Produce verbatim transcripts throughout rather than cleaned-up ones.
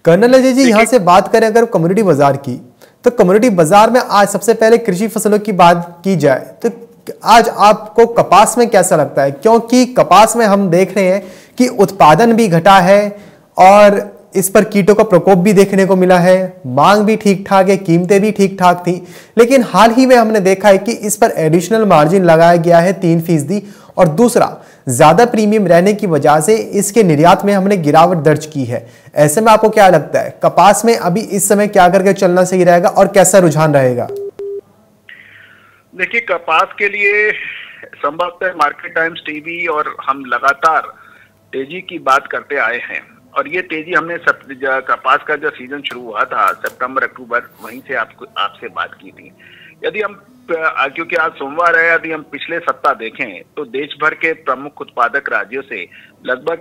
Colonel Ajay जी, यहाँ से बात करें अगर कम्युनिटी बाजार की, तो कम्युनिटी बाजार में आज सबसे पहले कृषि फसलों की बात की जाए तो आज आपको कपास में कैसा लगता है? क्योंकि कपास में हम देख रहे हैं कि उत्पादन भी घटा है और इस पर कीटों का प्रकोप भी देखने को मिला है, मांग भी ठीक ठाक है, कीमतें भी ठीक ठाक थी, लेकिन हाल ही में हमने देखा है कि इस पर एडिशनल मार्जिन लगाया गया है तीन फीसदी और दूसरा ज्यादा प्रीमियम रहने की वजह से इसके निर्यात में हमने गिरावट दर्ज की है। ऐसे में आपको क्या लगता है कपास में अभी इस समय क्या करके चलना सही रहेगा और कैसा रुझान रहेगा? देखिए, कपास के लिए संभवतः मार्केट टाइम्स टीवी और हम लगातार तेजी की बात करते आए हैं और ये तेजी हमने सब कपास का जो सीजन शुरू हुआ था सितंबर अक्टूबर, वहीं से आपको आपसे बात की थी। यदि हम, क्योंकि आज सोमवार है, यदि हम पिछले सप्ताह देखें तो देश भर के प्रमुख उत्पादक राज्यों से लगभग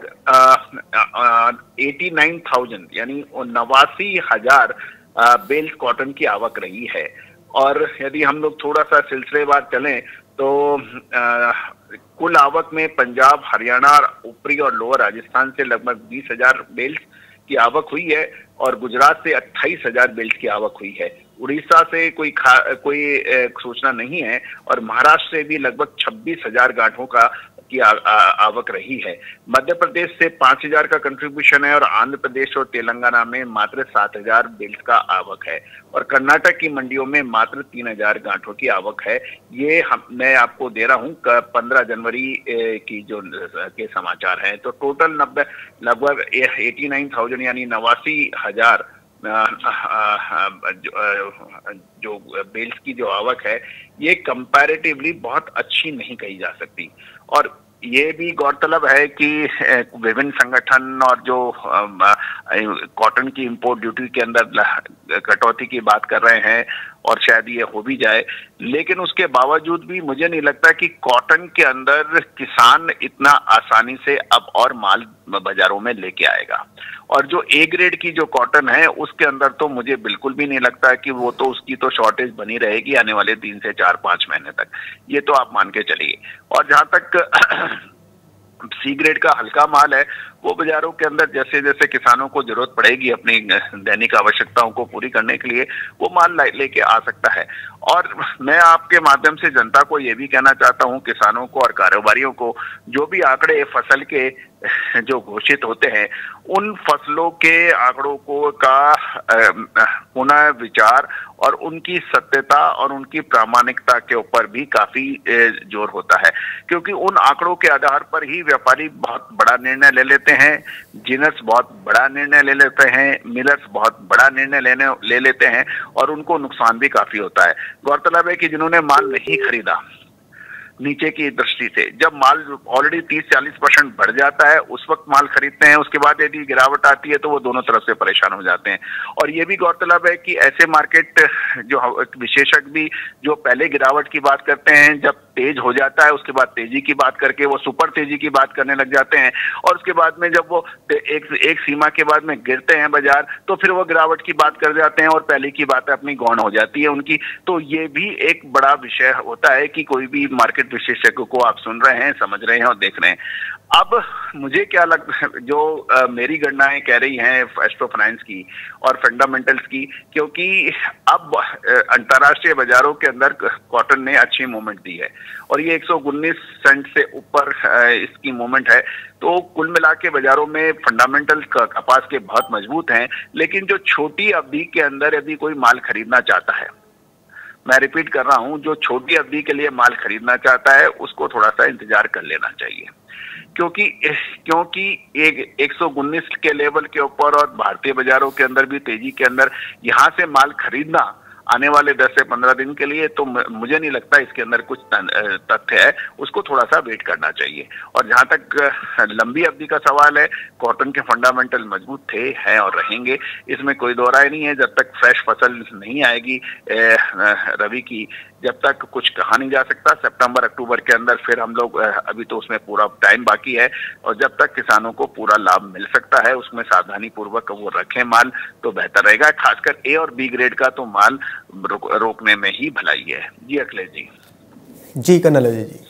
एटी नाइन थाउजेंड यानी नवासी हजार बेल्स कॉटन की आवक रही है। और यदि हम लोग थोड़ा सा सिलसिलेवार चलें तो आ, कुल आवक में पंजाब, हरियाणा, ऊपरी और लोअर राजस्थान से लगभग बीस हजार बेल्ट की आवक हुई है और गुजरात से अट्ठाईस हजार बेल्ट की आवक हुई है। उड़ीसा से कोई खा, कोई ए, सूचना नहीं है और महाराष्ट्र से भी लगभग छब्बीस हजार गांठों का की आ, आ, आवक रही है। मध्य प्रदेश से पांच हजार का कंट्रीब्यूशन है और आंध्र प्रदेश और तेलंगाना में मात्र सात हजार बेल्ट का आवक है और कर्नाटक की मंडियों में मात्र तीन हजार गांठों की आवक है। ये हम मैं आपको दे रहा हूँ पंद्रह जनवरी की जो के समाचार हैं। तो टोटल नब्बे लगभग एटी नाइन थाउजेंड यानी नवासी हजार जो बेल्ट की जो आवक है ये कंपैरेटिवली बहुत अच्छी नहीं कही जा सकती। और ये भी गौरतलब है कि विभिन्न संगठन और जो कॉटन की इंपोर्ट ड्यूटी के अंदर कटौती की बात कर रहे हैं और शायद ये हो भी जाए, लेकिन उसके बावजूद भी मुझे नहीं लगता कि कॉटन के अंदर किसान इतना आसानी से अब और माल बाजारों में लेके आएगा। और जो ए ग्रेड की जो कॉटन है उसके अंदर तो मुझे बिल्कुल भी नहीं लगता कि वो तो उसकी तो शॉर्टेज बनी रहेगी आने वाले तीन से चार पांच महीने तक, ये तो आप मान के चलिए। और जहां तक सी ग्रेड का हल्का माल है वो बाजारों के अंदर जैसे जैसे किसानों को जरूरत पड़ेगी अपनी दैनिक आवश्यकताओं को पूरी करने के लिए वो माल लेके आ सकता है। और मैं आपके माध्यम से जनता को ये भी कहना चाहता हूँ, किसानों को और कारोबारियों को, जो भी आंकड़े फसल के जो घोषित होते हैं उन फसलों के आंकड़ों को का पुनः विचार और उनकी सत्यता और उनकी प्रामाणिकता के ऊपर भी काफी जोर होता है, क्योंकि उन आंकड़ों के आधार पर ही व्यापारी बहुत बड़ा निर्णय ले लेते हैं, जिनर्स बहुत बड़ा निर्णय ले लेते हैं, मिलर्स बहुत बड़ा निर्णय लेने ले लेते हैं और उनको नुकसान भी काफी होता है। गौरतलब है कि जिन्होंने माल नहीं खरीदा नीचे की दृष्टि से, जब माल ऑलरेडी तीस चालीस परसेंट बढ़ जाता है उस वक्त माल खरीदते हैं, उसके बाद यदि गिरावट आती है तो वो दोनों तरफ से परेशान हो जाते हैं। और ये भी गौरतलब है कि ऐसे मार्केट जो विशेषज्ञ भी जो पहले गिरावट की बात करते हैं, जब तेज हो जाता है उसके बाद तेजी की बात करके वो सुपर तेजी की बात करने लग जाते हैं और उसके बाद में जब वो एक एक सीमा के बाद में गिरते हैं बाजार तो फिर वो गिरावट की बात कर जाते हैं और पहले की बात अपनी गौण हो जाती है उनकी। तो ये भी एक बड़ा विषय होता है कि कोई भी मार्केट विशेषज्ञ को आप सुन रहे हैं, समझ रहे हैं और देख रहे हैं। अब मुझे क्या लगता है, जो आ, मेरी गणनाएं कह रही हैं एस्ट्रो फाइनेंस की और फंडामेंटल्स की, क्योंकि अब अंतर्राष्ट्रीय बाजारों के अंदर कॉटन ने अच्छी मूवमेंट दी है और ये एक सौ उन्नीस सेंट से ऊपर इसकी मूवमेंट है, तो कुल मिला के बाजारों में फंडामेंटल कपास के बहुत मजबूत हैं। लेकिन जो छोटी अवधि के अंदर यदि कोई माल खरीदना चाहता है, मैं रिपीट कर रहा हूं, जो छोटी अवधि के लिए माल खरीदना चाहता है उसको थोड़ा सा इंतजार कर लेना चाहिए, क्योंकि क्योंकि एक एक सौ उन्नीस के लेवल के ऊपर और भारतीय बाजारों के अंदर भी तेजी के अंदर यहां से माल खरीदना आने वाले दस से पंद्रह दिन के लिए, तो मुझे नहीं लगता इसके अंदर कुछ तथ्य है, उसको थोड़ा सा वेट करना चाहिए। और जहां तक लंबी अवधि का सवाल है, कॉटन के फंडामेंटल मजबूत थे, हैं और रहेंगे, इसमें कोई दो राय नहीं है। जब तक फ्रेश फसल नहीं आएगी रबी की, जब तक कुछ कहा नहीं जा सकता। सितंबर अक्टूबर के अंदर फिर हम लोग, अभी तो उसमें पूरा टाइम बाकी है और जब तक किसानों को पूरा लाभ मिल सकता है उसमें सावधानी पूर्वक वो रखें माल तो बेहतर रहेगा। खासकर ए और बी ग्रेड का तो माल रोकने में ही भलाई है। जी अखिलेश जी। जी कर्नल अजय जी।